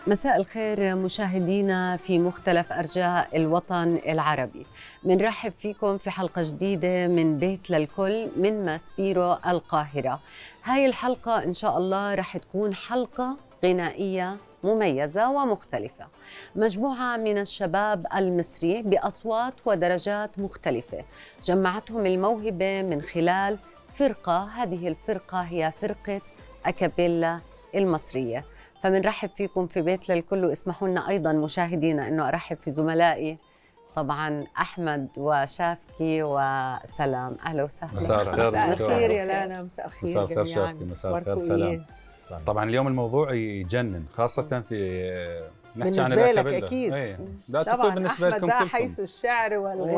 مساء الخير مشاهدينا في مختلف أرجاء الوطن العربي. منرحب فيكم في حلقة جديدة من بيت للكل من ماسبيرو القاهرة. هاي الحلقة إن شاء الله رح تكون حلقة غنائية مميزة ومختلفة. مجموعة من الشباب المصري بأصوات ودرجات مختلفة جمعتهم الموهبة من خلال فرقة. هذه الفرقة هي فرقة أكابيلا المصرية. فمنرحب فيكم في بيت للكل، واسمحوا لنا أيضا مشاهدينا أنه أرحب في زملائي طبعا أحمد وشافكي وسلام. أهلا وسهلا. مساء الخير يا لانا. مساء الخير مساء الخير شافكي. مساء الخير سلام. طبعا اليوم الموضوع يجنن، خاصة في نحكي عن بالنسبة لك أكيد. لا تقول بالنسبة لكم كلكم، حيث الشعر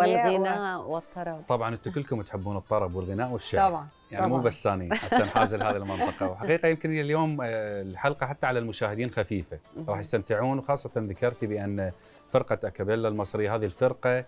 والغناء والطرب. طبعا أنتم كلكم تحبون الطرب والغناء والشعر طبعا. يعني مو بس أنا حتى نحاز لهذه المنطقة. وحقيقة يمكن اليوم الحلقة حتى على المشاهدين خفيفة، راح يستمتعون. وخاصة ذكرتي بأن فرقة أكابيلا المصرية هذه الفرقة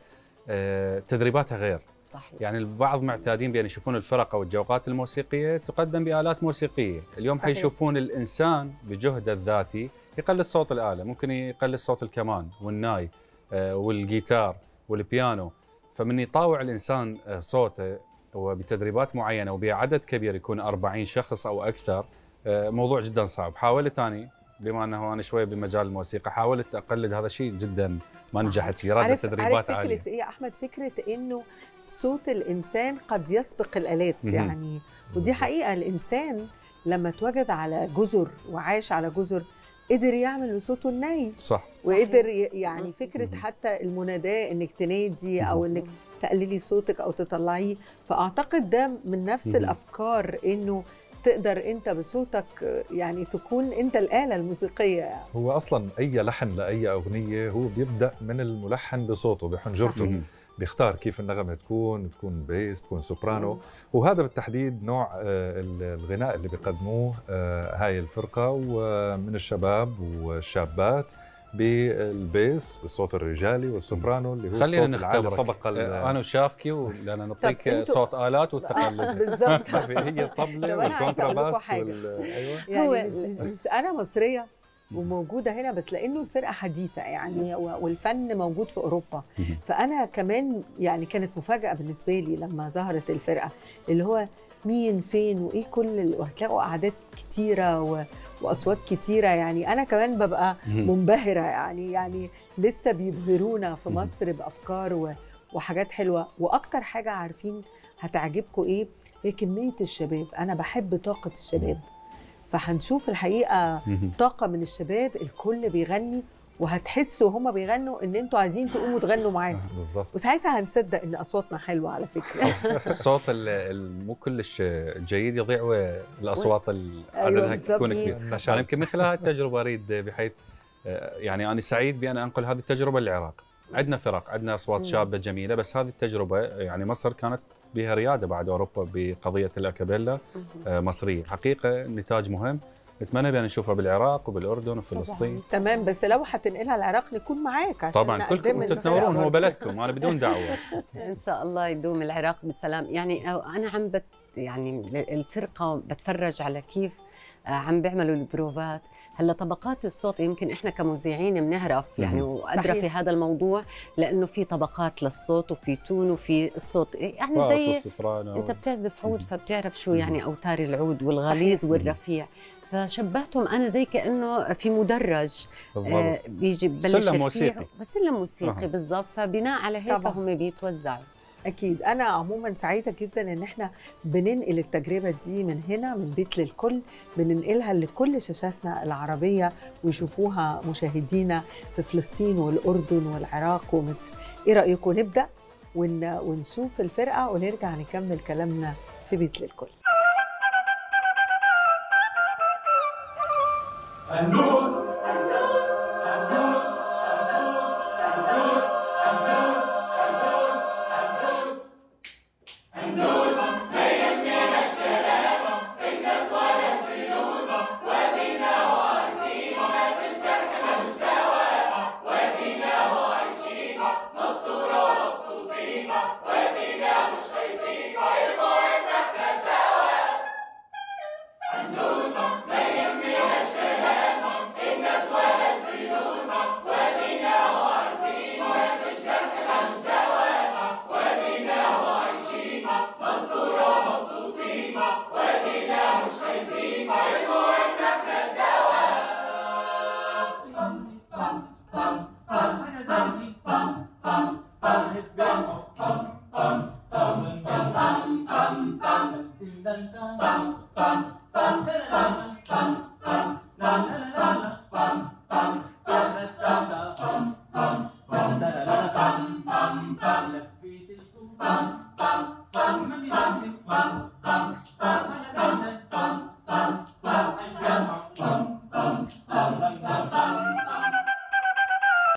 تدريباتها غير صحيح. يعني البعض معتادين بأن يشوفون الفرق أو الجوقات الموسيقية تقدم بآلات موسيقية. اليوم صحيح. حيشوفون الإنسان بجهده الذاتي يقلد صوت الآلة، ممكن يقلد صوت الكمان والناي والجيتار والبيانو. فمن يطاوع الإنسان صوته وبتدريبات معينة وبعدد كبير يكون 40 شخص أو أكثر، موضوع جدا صعب. حاولت أنا بما أنه أنا شوية بمجال الموسيقى حاولت أقلد هذا الشيء، جدا ما نجحت فيه. رادة تدريبات عالية. عارف فكرة إيه يا أحمد؟ فكرة إنه صوت الإنسان قد يسبق الآلات يعني. ودي حقيقة، الإنسان لما اتوجد على جزر وعاش على جزر قدر يعمل صوته الناي. صح. وقدر يعني فكرة حتى المناداة إنك تنادي أو إنك تقللي صوتك أو تطلعيه. فأعتقد ده من نفس الأفكار، إنه تقدر أنت بصوتك يعني تكون أنت الآلة الموسيقية يعني. هو أصلاً أي لحن لأي أغنية هو بيبدأ من الملحن بصوته بحنجرته، بيختار كيف النغمة تكون بيس، تكون سوبرانو. وهذا بالتحديد نوع الغناء اللي بيقدموه هاي الفرقة ومن الشباب والشابات بالبيس بالصوت الرجالي والسوبرانو اللي هو خلينا الصوت العالي الطبقة. انا وشافكي ولأن نعطيك صوت آلات والتقلد. بالضبط. هي الطبلة والكونتراباس ايوه يعني مش انا مصرية وموجودة هنا، بس لأنه الفرقة حديثة يعني والفن موجود في أوروبا. فأنا كمان يعني كانت مفاجأة بالنسبة لي لما ظهرت الفرقة، اللي هو مين فين وإيه كل وهتلاقوا أعداد كتيرة وأصوات كتيرة. يعني أنا كمان ببقى منبهرة يعني لسه بيبهرونا في مصر بأفكار وحاجات حلوة. وأكتر حاجة عارفين هتعجبكم إيه؟ هي كمية الشباب. أنا بحب طاقة الشباب، فهنشوف الحقيقة طاقة من الشباب. الكل بيغني وهتحسوا هما بيغنوا ان انتوا عايزين تقوموا تغنوا معاهم بالظبط. وساعتها هنصدق ان اصواتنا حلوة على فكرة. الصوت مو كلش جيد يضيع، والاصوات عددها تكون كبير. يعني يمكن مثل هذه التجربة اريد بحيث يعني انا سعيد بان انقل هذه التجربة للعراق. عندنا فرق، عندنا اصوات شابة جميلة، بس هذه التجربة يعني مصر كانت بها ريادة بعد أوروبا بقضية الأكابيلا مصرية. حقيقة نتاج مهم، نتمنى بأن نشوفها بالعراق وبالأردن وفلسطين. تمام، بس لو هتنقلها العراق نكون معاك عشان طبعا كلكم تتنورون، هو بلدكم، أنا بدون دعوة. إن شاء الله يدوم العراق بسلام. يعني أنا يعني الفرقة بتفرج على كيف عم بيعملوا البروفات. هلا طبقات الصوت يمكن احنا كمذيعين بنعرف يعني وادرى في هذا الموضوع، لانه في طبقات للصوت وفي تون وفي الصوت يعني زي انت بتعزف عود فبتعرف شو يعني اوتار العود والغليظ والرفيع. فشبهتهم انا زي كانه في مدرج بيجي ببلش سلم موسيقي، سلم موسيقي بالضبط. فبناء على هيك هم بيتوزعوا. أكيد. أنا عموماً سعيدة جداً إن إحنا بننقل التجربة دي من هنا من بيت للكل، بننقلها لكل شاشاتنا العربية ويشوفوها مشاهدينا في فلسطين والأردن والعراق ومصر. إيه رأيكم نبدأ ونشوف الفرقة ونرجع نكمل كلامنا في بيت للكل؟